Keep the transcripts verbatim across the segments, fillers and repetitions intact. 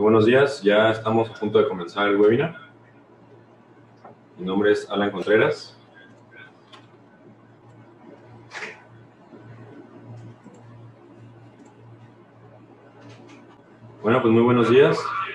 Muy buenos días, ya estamos a punto de comenzar el webinar. Mi nombre es Alan Contreras. Bueno, pues muy buenos días.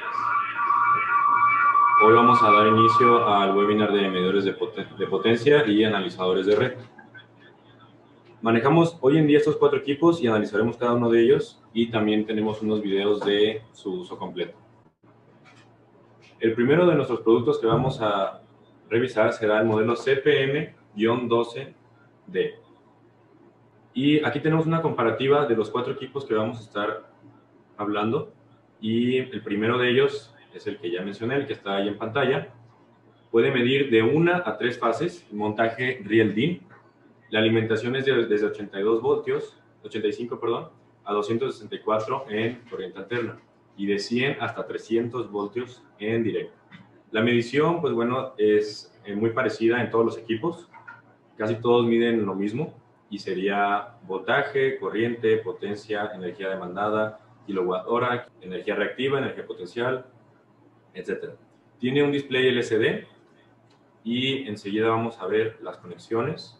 Hoy vamos a dar inicio al webinar de medidores de, poten de potencia y analizadores de red. Manejamos hoy en día estos cuatro equipos y analizaremos cada uno de ellos, y también tenemos unos videos de su uso completo. El primero de nuestros productos que vamos a revisar será el modelo C P M doce D. Y aquí tenemos una comparativa de los cuatro equipos que vamos a estar hablando, y el primero de ellos es el que ya mencioné, el que está ahí en pantalla. Puede medir de una a tres fases, montaje Real D I N. La alimentación es de, desde ochenta y dos voltios, ochenta y cinco, perdón, a doscientos sesenta y cuatro en corriente alterna, y de cien hasta trescientos voltios en directo. La medición, pues bueno, es eh, muy parecida en todos los equipos. Casi todos miden lo mismo, y sería voltaje, corriente, potencia, energía demandada, kilowatt hora, energía reactiva, energía potencial, etcétera. Tiene un display L C D, y enseguida vamos a ver las conexiones.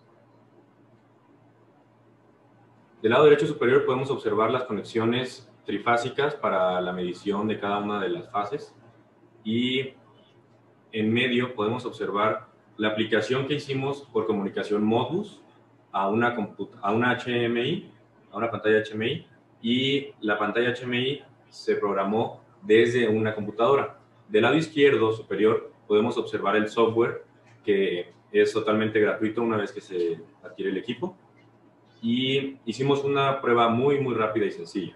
Del lado derecho superior podemos observar las conexiones trifásicas para la medición de cada una de las fases, y en medio podemos observar la aplicación que hicimos por comunicación Modbus a una, a una H M I, a una pantalla H M I, y la pantalla H M I se programó desde una computadora. Del lado izquierdo superior podemos observar el software, que es totalmente gratuito una vez que se adquiere el equipo, y hicimos una prueba muy muy rápida y sencilla.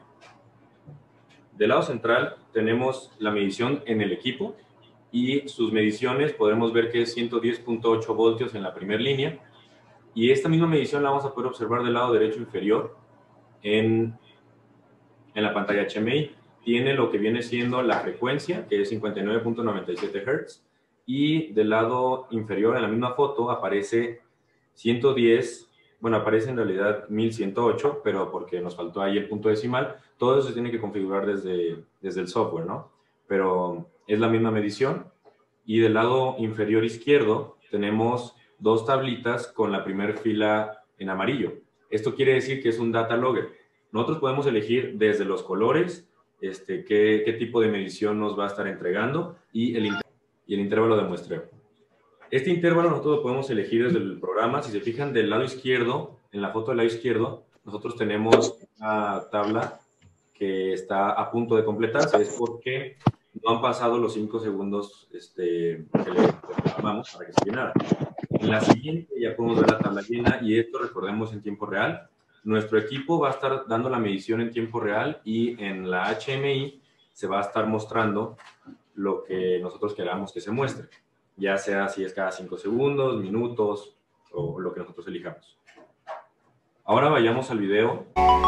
Del lado central tenemos la medición en el equipo, y sus mediciones podemos ver que es ciento diez punto ocho voltios en la primera línea, y esta misma medición la vamos a poder observar del lado derecho inferior en, en la pantalla H M I. Tiene lo que viene siendo la frecuencia, que es cincuenta y nueve punto noventa y siete hertz, y del lado inferior en la misma foto aparece ciento diez. Bueno, aparece en realidad mil ciento ocho, pero porque nos faltó ahí el punto decimal. Todo eso se tiene que configurar desde, desde el software, ¿no? Pero es la misma medición. Y del lado inferior izquierdo tenemos dos tablitas con la primera fila en amarillo. Esto quiere decir que es un data logger. Nosotros podemos elegir desde los colores este, qué, qué tipo de medición nos va a estar entregando, y el, y el intervalo de muestreo. Este intervalo nosotros lo podemos elegir desde el programa. Si se fijan del lado izquierdo, en la foto del lado izquierdo, nosotros tenemos una tabla que está a punto de completarse. Es porque no han pasado los cinco segundos este, que le programamos para que se llenara. En la siguiente ya podemos ver la tabla llena, y esto recordemos en tiempo real. Nuestro equipo va a estar dando la medición en tiempo real, y en la H M I se va a estar mostrando lo que nosotros queramos que se muestre, ya sea si es cada cinco segundos, minutos o lo que nosotros elijamos. Ahora vayamos al video.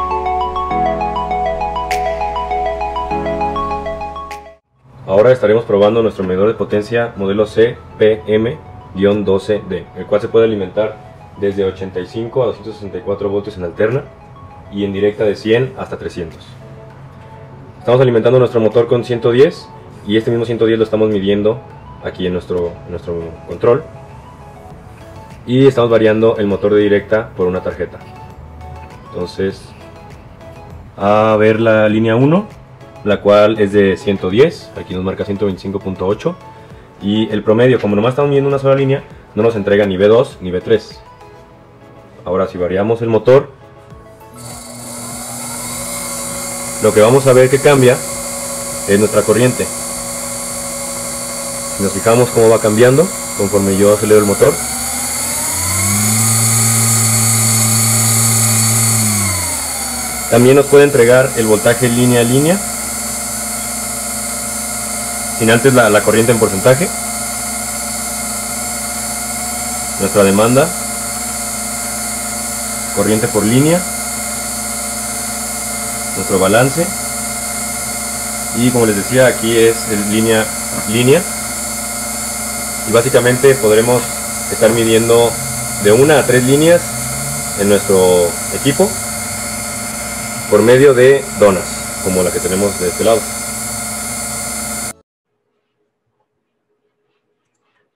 Ahora estaremos probando nuestro medidor de potencia modelo C P M doce D, el cual se puede alimentar desde ochenta y cinco a doscientos sesenta y cuatro voltios en alterna, y en directa de cien hasta trescientos. Estamos alimentando nuestro motor con ciento diez, y este mismo ciento diez lo estamos midiendo aquí en nuestro, en nuestro control, y estamos variando el motor de directa por una tarjeta. Entonces, a ver la línea uno, la cual es de ciento diez, aquí nos marca ciento veinticinco punto ocho, y el promedio, como nomás estamos midiendo una sola línea, no nos entrega ni V dos ni V tres. Ahora, si variamos el motor, lo que vamos a ver que cambia es nuestra corriente. Si nos fijamos cómo va cambiando conforme yo acelero el motor, también nos puede entregar el voltaje línea a línea, sin antes la, la corriente en porcentaje, nuestra demanda, corriente por línea, nuestro balance, y como les decía, aquí es el línea línea. Y básicamente podremos estar midiendo de una a tres líneas en nuestro equipo por medio de donas, como la que tenemos de este lado.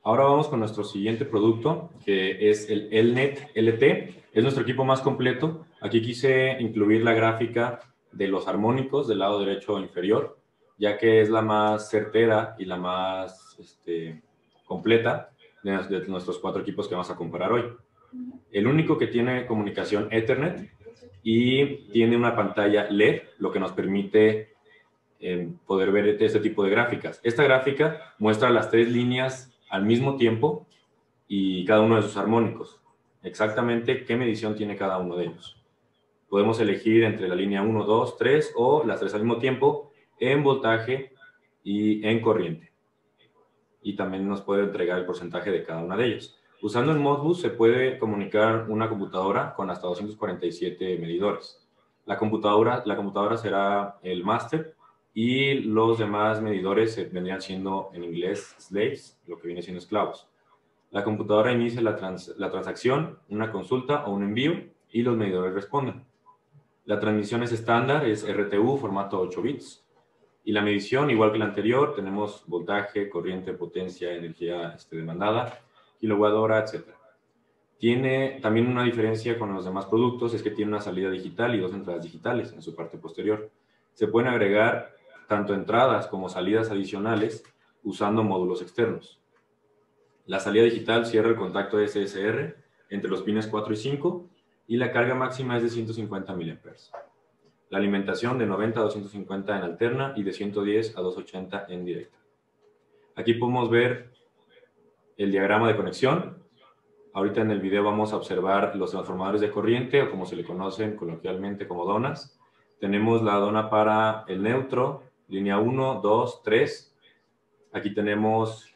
Ahora vamos con nuestro siguiente producto, que es el Elnet L T. Es nuestro equipo más completo. Aquí quise incluir la gráfica de los armónicos del lado derecho inferior, ya que es la más certera y la más este, completa de, de nuestros cuatro equipos que vamos a comparar hoy. El único que tiene comunicación Ethernet y tiene una pantalla L E D, lo que nos permite eh, poder ver este tipo de gráficas. Esta gráfica muestra las tres líneas al mismo tiempo y cada uno de sus armónicos. Exactamente qué medición tiene cada uno de ellos. Podemos elegir entre la línea uno, dos, tres o las tres al mismo tiempo en voltaje y en corriente. Y también nos puede entregar el porcentaje de cada una de ellas. Usando el Modbus se puede comunicar una computadora con hasta doscientos cuarenta y siete medidores. La computadora, la computadora será el máster y los demás medidores vendrían siendo en inglés slaves, lo que viene siendo esclavos. La computadora inicia la, trans, la transacción, una consulta o un envío y los medidores responden. La transmisión es estándar, es R T U, formato ocho bits. Y la medición, igual que la anterior, tenemos voltaje, corriente, potencia, energía este, demandada, kilowatt hora, etcétera. Tiene también una diferencia con los demás productos, es que tiene una salida digital y dos entradas digitales en su parte posterior. Se pueden agregar tanto entradas como salidas adicionales usando módulos externos. La salida digital cierra el contacto S S R entre los pines cuatro y cinco y la carga máxima es de ciento cincuenta miliamperios hora. La alimentación de noventa a doscientos cincuenta en alterna y de ciento diez a doscientos ochenta en directa. Aquí podemos ver el diagrama de conexión. Ahorita en el video vamos a observar los transformadores de corriente, o como se le conocen coloquialmente como donas. Tenemos la dona para el neutro, línea uno, dos, tres. Aquí tenemos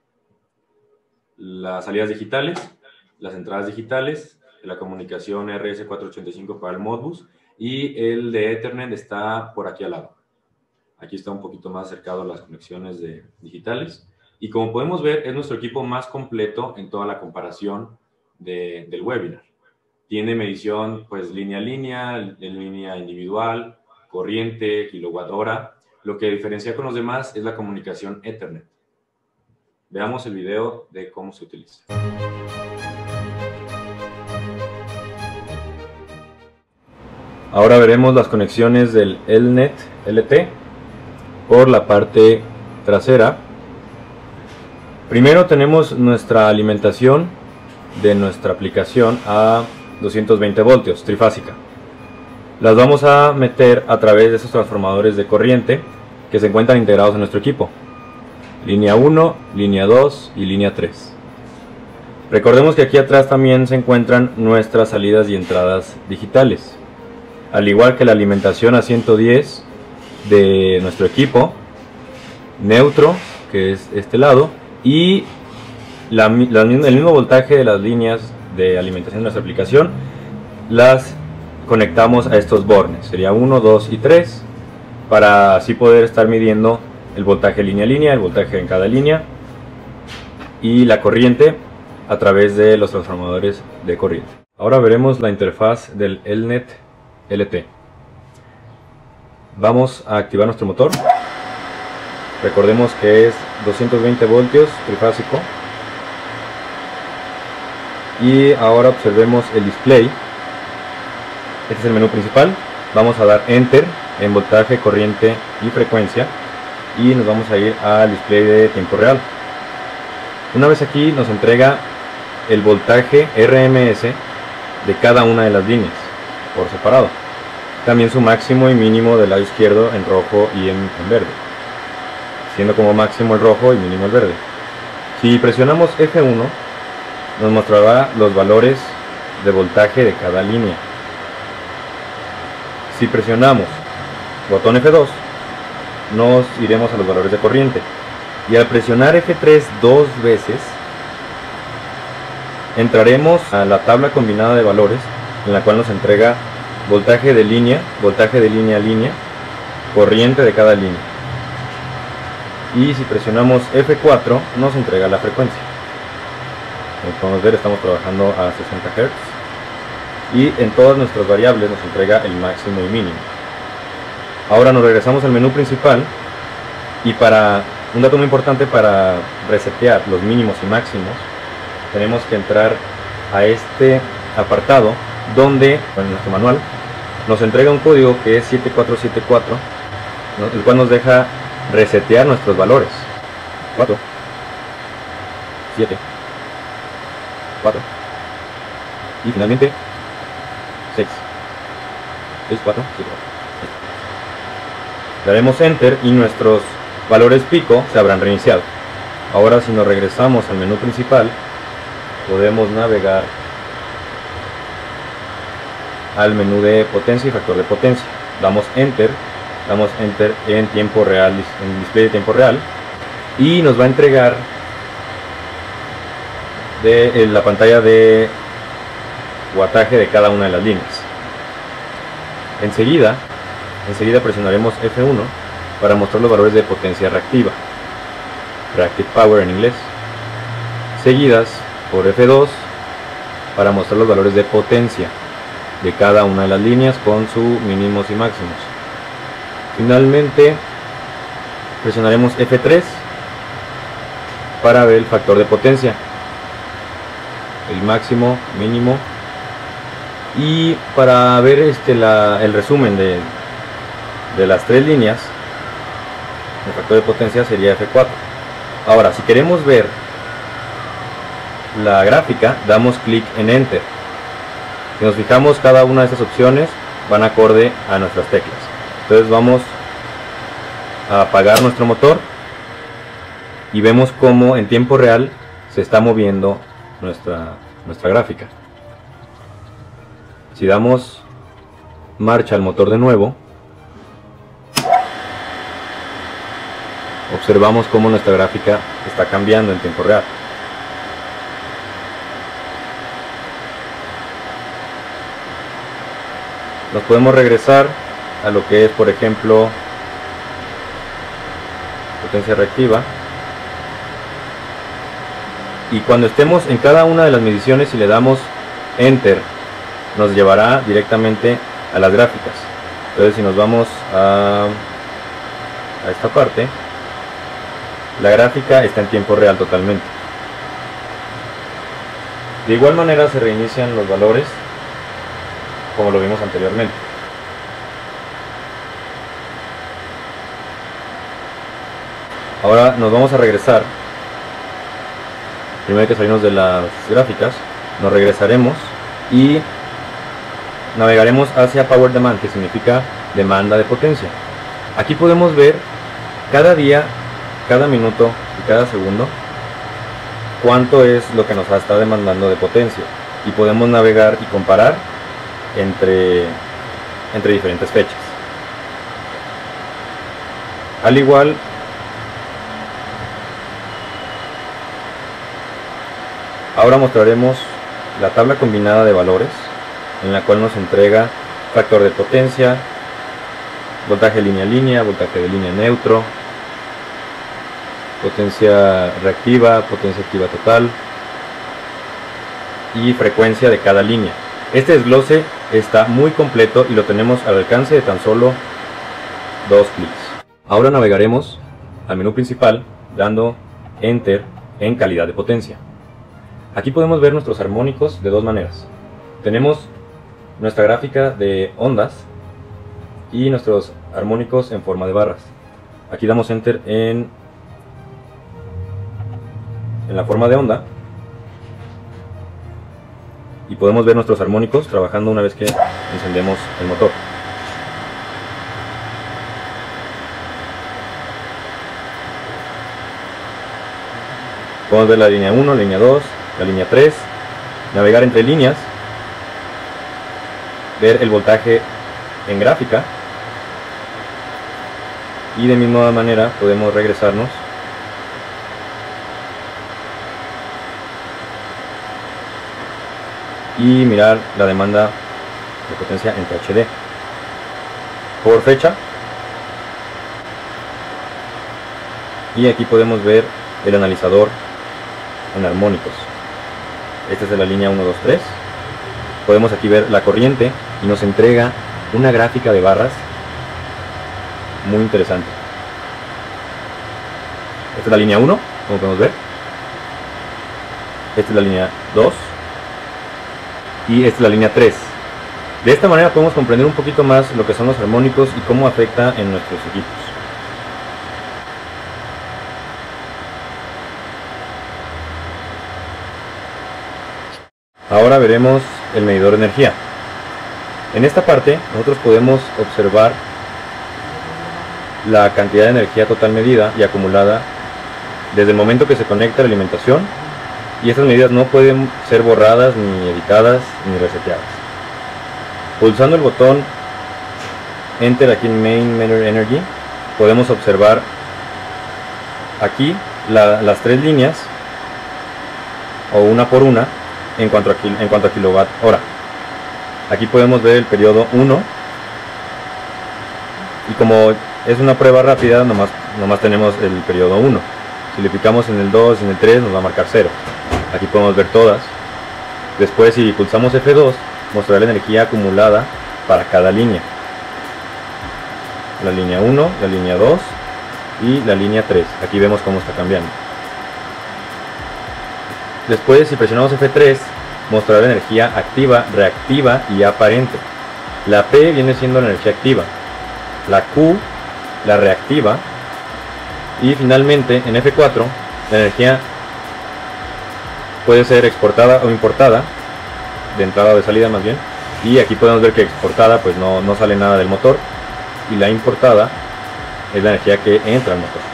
las salidas digitales, las entradas digitales, la comunicación R S cuatrocientos ochenta y cinco para el Modbus y el de Ethernet está por aquí al lado. Aquí está un poquito más acercado a las conexiones de digitales. Y como podemos ver, es nuestro equipo más completo en toda la comparación de, del webinar. Tiene medición pues línea a línea, en línea individual, corriente, kilowatt hora. Lo que diferencia con los demás es la comunicación Ethernet. Veamos el video de cómo se utiliza. Ahora veremos las conexiones del Elnet L T por la parte trasera. Primero tenemos nuestra alimentación de nuestra aplicación a doscientos veinte voltios, trifásica. Las vamos a meter a través de esos transformadores de corriente que se encuentran integrados en nuestro equipo. Línea uno, línea dos y línea tres. Recordemos que aquí atrás también se encuentran nuestras salidas y entradas digitales. Al igual que la alimentación a ciento diez de nuestro equipo, neutro, que es este lado, y la, la, el mismo voltaje de las líneas de alimentación de nuestra aplicación, las conectamos a estos bornes. Sería uno, dos y tres, para así poder estar midiendo el voltaje línea a línea, el voltaje en cada línea, y la corriente a través de los transformadores de corriente. Ahora veremos la interfaz del Elnet L T. Vamos a activar nuestro motor. Recordemos que es doscientos veinte voltios trifásico. Y ahora observemos el display. Este es el menú principal. Vamos a dar Enter en voltaje, corriente y frecuencia. Y nos vamos a ir al display de tiempo real. Una vez aquí nos entrega el voltaje R M S de cada una de las líneas por separado. También su máximo y mínimo del lado izquierdo en rojo y en, en verde, siendo como máximo el rojo y mínimo el verde. Si presionamos F uno, nos mostrará los valores de voltaje de cada línea. Si presionamos botón F dos, nos iremos a los valores de corriente. Y al presionar F tres dos veces, entraremos a la tabla combinada de valores, en la cual nos entrega voltaje de línea, voltaje de línea a línea, corriente de cada línea. Y si presionamos F cuatro, nos entrega la frecuencia. Como podemos ver, estamos trabajando a sesenta hertz. Y en todas nuestras variables nos entrega el máximo y mínimo. Ahora nos regresamos al menú principal. Y para Un dato muy importante para resetear los mínimos y máximos, tenemos que entrar a este apartado donde en nuestro manual nos entrega un código que es siete cuatro siete cuatro, el cual nos deja resetear nuestros valores. cuatro, siete, cuatro y finalmente seis, seis, cuatro, siete, cuatro. Daremos enter y nuestros valores pico se habrán reiniciado. Ahora, si nos regresamos al menú principal, podemos navegar al menú de potencia y factor de potencia. Damos enter, damos enter en tiempo real, en display de tiempo real, y nos va a entregar de la pantalla de wattaje de cada una de las líneas. Enseguida, enseguida presionaremos F uno para mostrar los valores de potencia reactiva, reactive power en inglés, seguidas por F dos para mostrar los valores de potencia de cada una de las líneas con sus mínimos y máximos. Finalmente presionaremos F tres para ver el factor de potencia, el máximo, mínimo, y para ver este, la, el resumen de, de las tres líneas, el factor de potencia sería F cuatro. Ahora, si queremos ver la gráfica, damos clic en Enter. Si nos fijamos, cada una de estas opciones van acorde a nuestras teclas. Entonces vamos a apagar nuestro motor y vemos cómo en tiempo real se está moviendo nuestra, nuestra gráfica. Si damos marcha al motor de nuevo, observamos cómo nuestra gráfica está cambiando en tiempo real. Nos podemos regresar a lo que es, por ejemplo, potencia reactiva, y cuando estemos en cada una de las mediciones y le damos enter, nos llevará directamente a las gráficas. Entonces, si nos vamos a, a esta parte, la gráfica está en tiempo real totalmente. De igual manera se reinician los valores como lo vimos anteriormente. Ahora nos vamos a regresar. Primero hay que salirnos de las gráficas, nos regresaremos y navegaremos hacia Power Demand, que significa demanda de potencia. Aquí podemos ver cada día, cada minuto y cada segundo cuánto es lo que nos está demandando de potencia, y podemos navegar y comparar entre, entre diferentes fechas. Al igual, ahora mostraremos la tabla combinada de valores, en la cual nos entrega factor de potencia, voltaje línea a línea, voltaje de línea neutro, potencia reactiva, potencia activa total y frecuencia de cada línea. Este desglose está muy completo y lo tenemos al alcance de tan solo dos clics. Ahora navegaremos al menú principal dando enter en calidad de potencia. Aquí podemos ver nuestros armónicos de dos maneras. Tenemos nuestra gráfica de ondas y nuestros armónicos en forma de barras. Aquí damos enter en, en la forma de onda y podemos ver nuestros armónicos trabajando una vez que encendemos el motor. Podemos ver la línea uno, la línea dos, la línea tres, navegar entre líneas, ver el voltaje en gráfica, y de misma manera podemos regresarnos y mirar la demanda de potencia en T H D por fecha, y aquí podemos ver el analizador en armónicos. Esta es de la línea uno, dos, tres. Podemos aquí ver la corriente y nos entrega una gráfica de barras muy interesante. Esta es la línea uno, como podemos ver. Esta es la línea dos. Y esta es la línea tres. De esta manera podemos comprender un poquito más lo que son los armónicos y cómo afecta en nuestros equipos. Ahora veremos el medidor de energía. En esta parte nosotros podemos observar la cantidad de energía total medida y acumulada desde el momento que se conecta la alimentación, y estas medidas no pueden ser borradas, ni editadas, ni reseteadas. Pulsando el botón Enter aquí en Main Meter Energy, podemos observar aquí la, las tres líneas, o una por una, en cuanto a, en cuanto a kilowatt hora. Aquí podemos ver el periodo uno, y como es una prueba rápida, nomás, nomás tenemos el periodo uno. Si le picamos en el dos, en el tres, nos va a marcar cero. Aquí podemos ver todas. Después, si pulsamos F dos, mostrará la energía acumulada para cada línea. La línea uno, la línea dos y la línea tres. Aquí vemos cómo está cambiando. Después, si presionamos F tres, mostrará la energía activa, reactiva y aparente. La P viene siendo la energía activa, la Q la reactiva, y finalmente en F cuatro la energía puede ser exportada o importada, de entrada o de salida más bien, y aquí podemos ver que exportada pues no, no sale nada del motor, y la importada es la energía que entra al motor.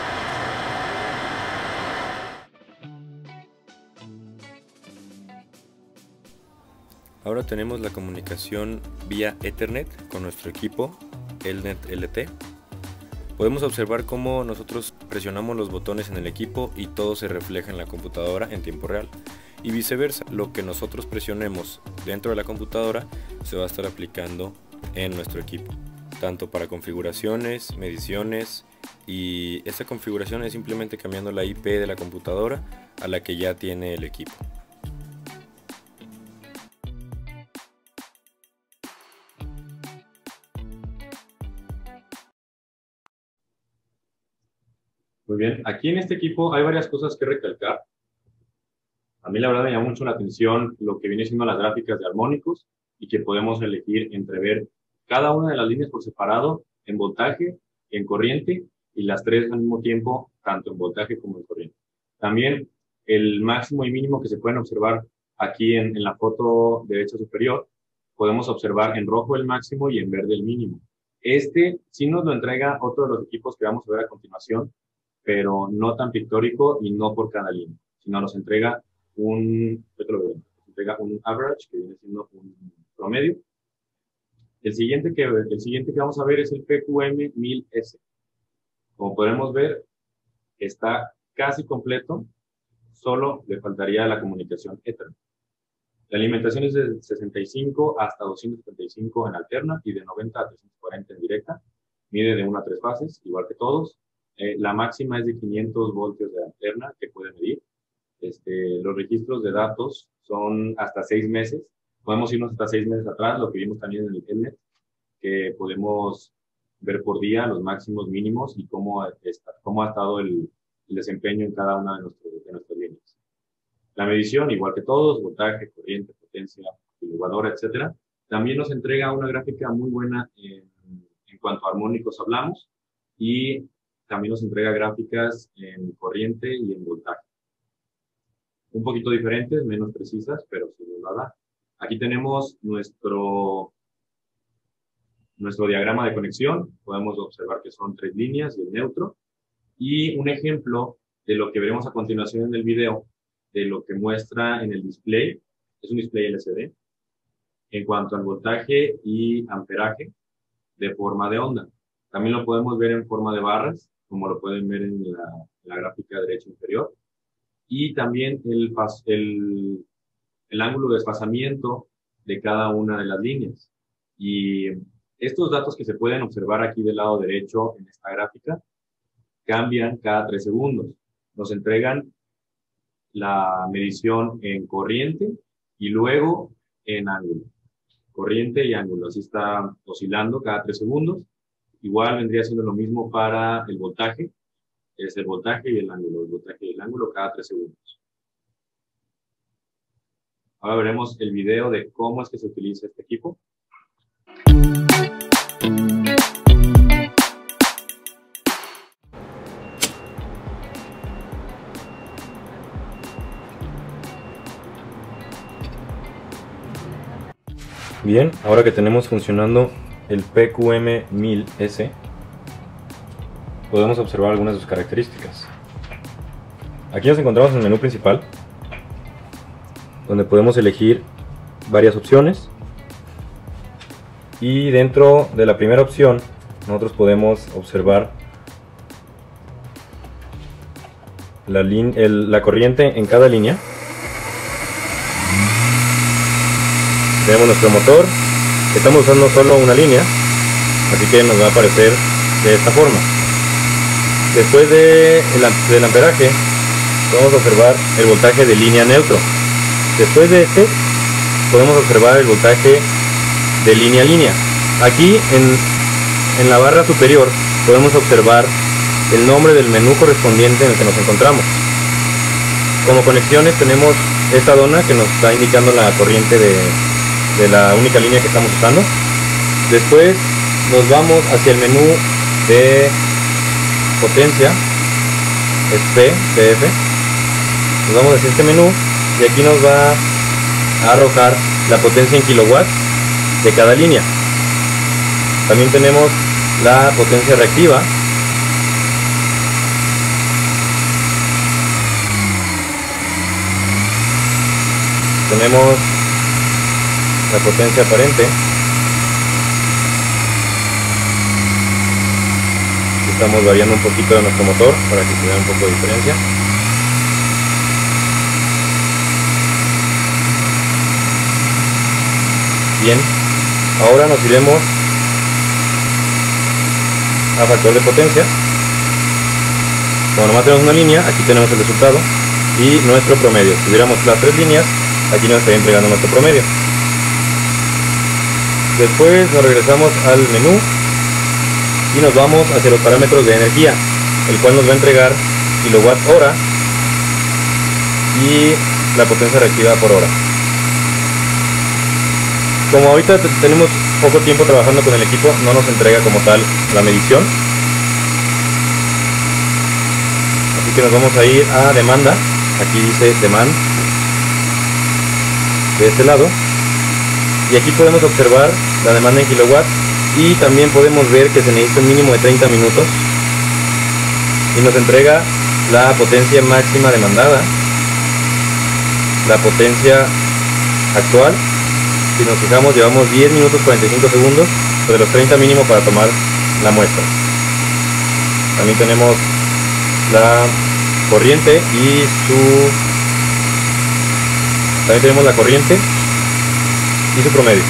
Ahora tenemos la comunicación vía Ethernet con nuestro equipo Elnet L T. Podemos observar cómo nosotros presionamos los botones en el equipo y todo se refleja en la computadora en tiempo real. Y viceversa, lo que nosotros presionemos dentro de la computadora se va a estar aplicando en nuestro equipo, tanto para configuraciones, mediciones, y esta configuración es simplemente cambiando la I P de la computadora a la que ya tiene el equipo. Muy bien, aquí en este equipo hay varias cosas que recalcar. A mí la verdad me llama mucho la atención lo que viene siendo las gráficas de armónicos, y que podemos elegir entre ver cada una de las líneas por separado en voltaje, en corriente, y las tres al mismo tiempo, tanto en voltaje como en corriente. También el máximo y mínimo que se pueden observar aquí en, en la foto derecha superior, podemos observar en rojo el máximo y en verde el mínimo. Este sí nos lo entrega otro de los equipos que vamos a ver a continuación, pero no tan pictórico y no por cada línea, sino nos entrega un, otro, nos entrega un average, que viene siendo un promedio. El siguiente que, el siguiente que vamos a ver es el P Q M mil S. Como podemos ver, está casi completo, solo le faltaría la comunicación Ethernet. La alimentación es de sesenta y cinco hasta doscientos setenta y cinco en alterna y de noventa a trescientos cuarenta en directa. Mide de una a tres fases, igual que todos. Eh, la máxima es de quinientos voltios de alterna que puede medir. Este, los registros de datos son hasta seis meses. Podemos irnos hasta seis meses atrás, lo que vimos también en el Elnet, que podemos ver por día los máximos, mínimos y cómo, está, cómo ha estado el, el desempeño en cada una de, nuestro, de nuestras líneas. La medición, igual que todos, voltaje, corriente, potencia, kilowatt-hora, etcétera. También nos entrega una gráfica muy buena en, en cuanto a armónicos hablamos, y también nos entrega gráficas en corriente y en voltaje. Un poquito diferentes, menos precisas, pero se nos va a dar. Aquí tenemos nuestro, nuestro diagrama de conexión. Podemos observar que son tres líneas y el neutro. Y un ejemplo de lo que veremos a continuación en el video, de lo que muestra en el display, es un display L C D, en cuanto al voltaje y amperaje de forma de onda. También lo podemos ver en forma de barras, como lo pueden ver en la, en la gráfica derecha inferior. Y también el, el, el ángulo de desfasamiento de cada una de las líneas. Y estos datos que se pueden observar aquí del lado derecho en esta gráfica cambian cada tres segundos. Nos entregan la medición en corriente y luego en ángulo. Corriente y ángulo. Así está oscilando cada tres segundos. Igual vendría siendo lo mismo para el voltaje. es el voltaje y el ángulo, el voltaje y el ángulo cada tres segundos. Ahora veremos el video de cómo es que se utiliza este equipo. Bien, ahora que tenemos funcionando el P Q M mil S, podemos observar algunas de sus características. Aquí nos encontramos en el menú principal, donde podemos elegir varias opciones, y dentro de la primera opción nosotros podemos observar la, el, la corriente en cada línea. Tenemos nuestro motor, estamos usando solo una línea, así que nos va a aparecer de esta forma. Después de el, del amperaje podemos observar el voltaje de línea neutro. Después de este podemos observar el voltaje de línea a línea. Aquí en, en la barra superior podemos observar el nombre del menú correspondiente en el que nos encontramos. Como conexiones tenemos esta dona que nos está indicando la corriente de, de la única línea que estamos usando. Después nos vamos hacia el menú de potencia, es P, P F. Nos vamos hacia este menú y aquí nos va a arrojar la potencia en kilowatts de cada línea. También tenemos la potencia reactiva, tenemos la potencia aparente, estamos variando un poquito de nuestro motor para que se vea un poco de diferencia. Bien, ahora nos iremos a factor de potencia. Como nomás tenemos una línea, aquí tenemos el resultado y nuestro promedio. Si tuviéramos las tres líneas, aquí nos estaría entregando nuestro promedio. Después nos regresamos al menú y nos vamos hacia los parámetros de energía, el cual nos va a entregar kilowatt hora y la potencia reactiva por hora. Como ahorita tenemos poco tiempo trabajando con el equipo, no nos entrega como tal la medición. Así que nos vamos a ir a demanda. Aquí dice demand de este lado. Y aquí podemos observar la demanda en kilowatts. Y también podemos ver que se necesita un mínimo de treinta minutos. Y nos entrega la potencia máxima demandada. La potencia actual. Si nos fijamos, llevamos diez minutos cuarenta y cinco segundos sobre los treinta mínimo para tomar la muestra. También tenemos la corriente y su... También tenemos la corriente y su promedio.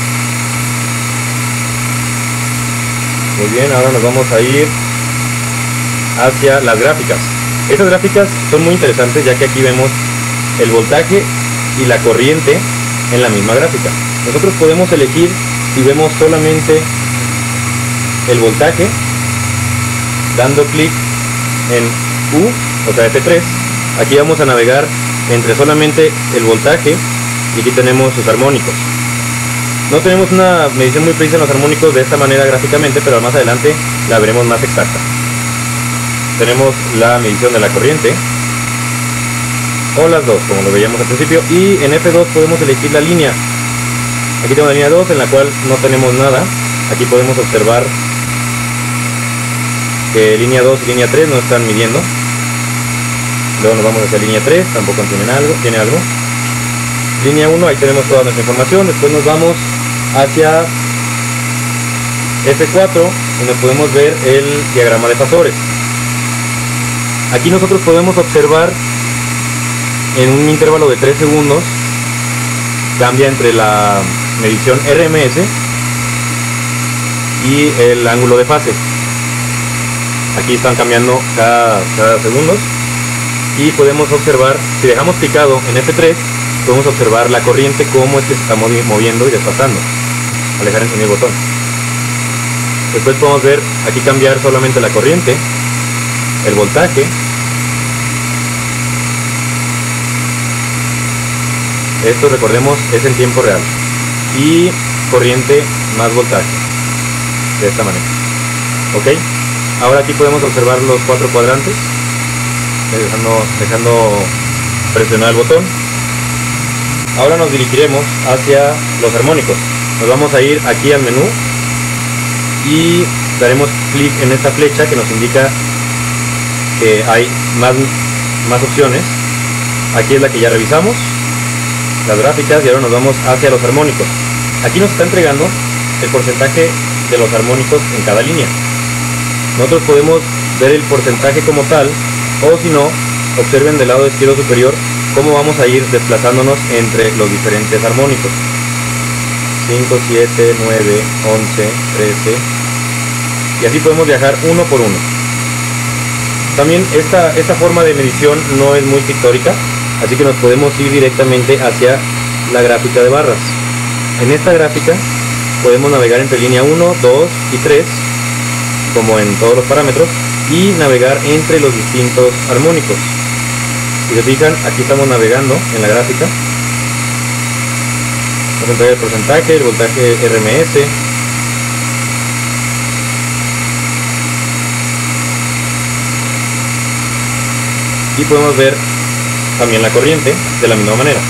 Muy bien, ahora nos vamos a ir hacia las gráficas. Estas gráficas son muy interesantes ya que aquí vemos el voltaje y la corriente en la misma gráfica. Nosotros podemos elegir si vemos solamente el voltaje dando clic en U, o sea F tres. Aquí vamos a navegar entre solamente el voltaje y aquí tenemos sus armónicos. No tenemos una medición muy precisa en los armónicos de esta manera gráficamente, pero más adelante la veremos más exacta. Tenemos la medición de la corriente o las dos, como lo veíamos al principio, y en F dos podemos elegir la línea. Aquí tenemos la línea dos en la cual no tenemos nada. Aquí podemos observar que línea dos y línea tres no están midiendo. Luego nos vamos hacia línea tres, tampoco tienen algo, tiene algo. Línea uno, ahí tenemos toda nuestra información. Después nos vamos hacia F cuatro, donde podemos ver el diagrama de fasores. Aquí nosotros podemos observar en un intervalo de tres segundos, cambia entre la medición R M S y el ángulo de fase. Aquí están cambiando cada, cada segundo. Y podemos observar, si dejamos picado en F tres, podemos observar la corriente, cómo es que se está moviendo y desfasando, al dejar encendido el botón. Después podemos ver aquí cambiar solamente la corriente el voltaje. Esto, recordemos, es en tiempo real. Y corriente más voltaje. De esta manera. ¿Ok? Ahora aquí podemos observar los cuatro cuadrantes. Dejando, dejando presionar el botón. Ahora nos dirigiremos hacia los armónicos. Nos vamos a ir aquí al menú y daremos clic en esta flecha que nos indica que hay más, más opciones. Aquí es la que ya revisamos, las gráficas, y ahora nos vamos hacia los armónicos. Aquí nos está entregando el porcentaje de los armónicos en cada línea. Nosotros podemos ver el porcentaje como tal, o si no, observen del lado izquierdo superior cómo vamos a ir desplazándonos entre los diferentes armónicos. cinco, siete, nueve, once, trece, y así podemos viajar uno por uno. También esta, esta forma de medición no es muy pictórica, así que nos podemos ir directamente hacia la gráfica de barras. En esta gráfica podemos navegar entre línea uno, dos y tres, como en todos los parámetros, y navegar entre los distintos armónicos. Si se fijan, aquí estamos navegando en la gráfica. Vamos a entrar el porcentaje, el voltaje R M S. Y podemos ver también la corriente de la misma manera.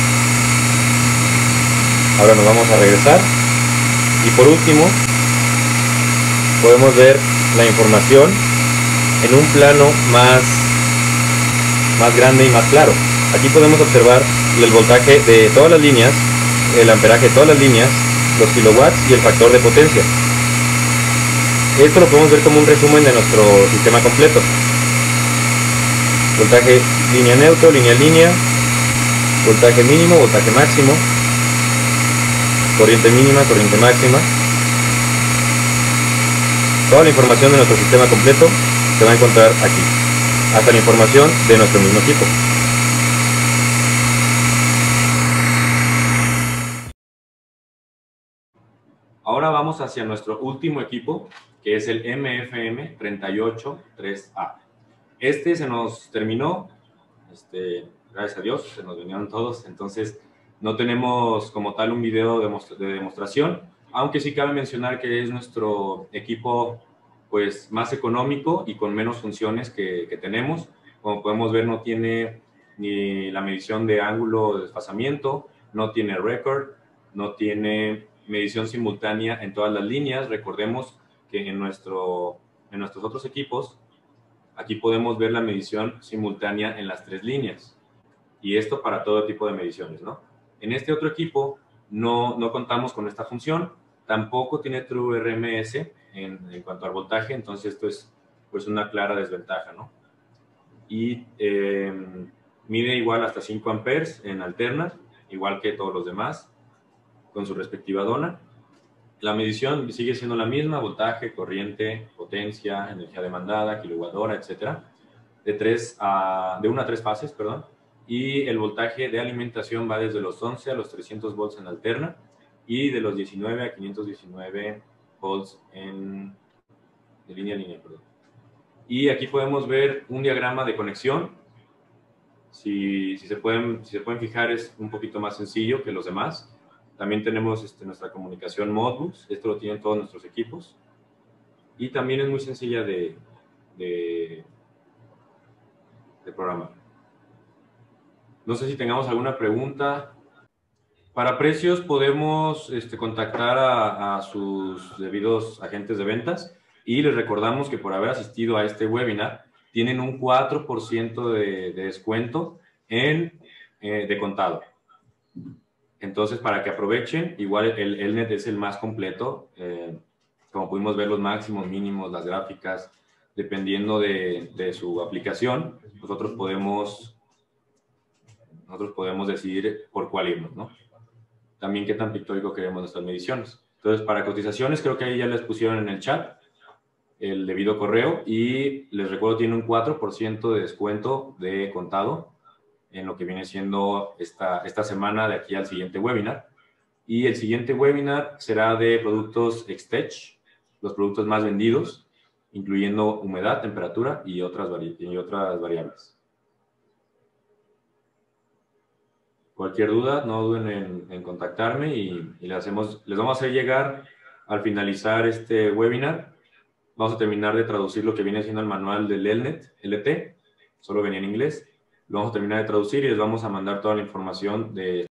Ahora nos vamos a regresar. Y por último, podemos ver la información en un plano más, más grande y más claro. Aquí podemos observar el voltaje de todas las líneas, el amperaje de todas las líneas, los kilowatts y el factor de potencia. Esto lo podemos ver como un resumen de nuestro sistema completo. Voltaje línea neutro, línea línea, voltaje mínimo, voltaje máximo, corriente mínima, corriente máxima. Toda la información de nuestro sistema completo se va a encontrar aquí, hasta la información de nuestro mismo equipo. Ahora vamos hacia nuestro último equipo, que es el M F M treinta y ocho tres A. Este se nos terminó, este, gracias a Dios, se nos vinieron todos, entonces no tenemos como tal un video de demostración, aunque sí cabe mencionar que es nuestro equipo pues más económico y con menos funciones que, que tenemos. Como podemos ver, no tiene ni la medición de ángulo de desfasamiento, no tiene record, no tiene medición simultánea en todas las líneas. Recordemos que en, nuestro, en nuestros otros equipos, aquí podemos ver la medición simultánea en las tres líneas. Y esto para todo tipo de mediciones, ¿no? En este otro equipo no, no contamos con esta función. Tampoco tiene True R M S en, en cuanto al voltaje, entonces esto es pues una clara desventaja, ¿no? Y eh, mide igual hasta cinco amperes en alterna, igual que todos los demás, con su respectiva dona. La medición sigue siendo la misma: voltaje, corriente, potencia, energía demandada, kilowatt hora, etcétera, de, tres a, de una a tres fases, perdón. Y el voltaje de alimentación va desde los once a los trescientos volts en alterna, y de los diecinueve a quinientos diecinueve volts en de línea a línea, perdón. Y aquí podemos ver un diagrama de conexión. Si, si, se pueden, si se pueden fijar, es un poquito más sencillo que los demás. También tenemos este, nuestra comunicación Modbus. Esto lo tienen todos nuestros equipos. Y también es muy sencilla de, de, de programar. No sé si tengamos alguna pregunta. Para precios podemos este, contactar a, a sus debidos agentes de ventas, y les recordamos que por haber asistido a este webinar tienen un cuatro por ciento de, de descuento en, eh, de contado. Entonces, para que aprovechen, igual el Elnet es el más completo. Eh, como pudimos ver, los máximos, mínimos, las gráficas, dependiendo de, de su aplicación, nosotros podemos, nosotros podemos decidir por cuál irnos, ¿no? También qué tan pictórico queremos nuestras mediciones. Entonces, para cotizaciones, creo que ahí ya les pusieron en el chat el debido correo, y les recuerdo, tiene un cuatro por ciento de descuento de contado en lo que viene siendo esta, esta semana de aquí al siguiente webinar. Y el siguiente webinar será de productos X-Tech, los productos más vendidos. incluyendo humedad, temperatura y otras, vari y otras variables. Cualquier duda, no duden en, en contactarme y, y les, hacemos, les vamos a hacer llegar al finalizar este webinar. Vamos a terminar de traducir lo que viene siendo el manual del ELNET, L T, solo venía en inglés. Lo vamos a terminar de traducir y les vamos a mandar toda la información de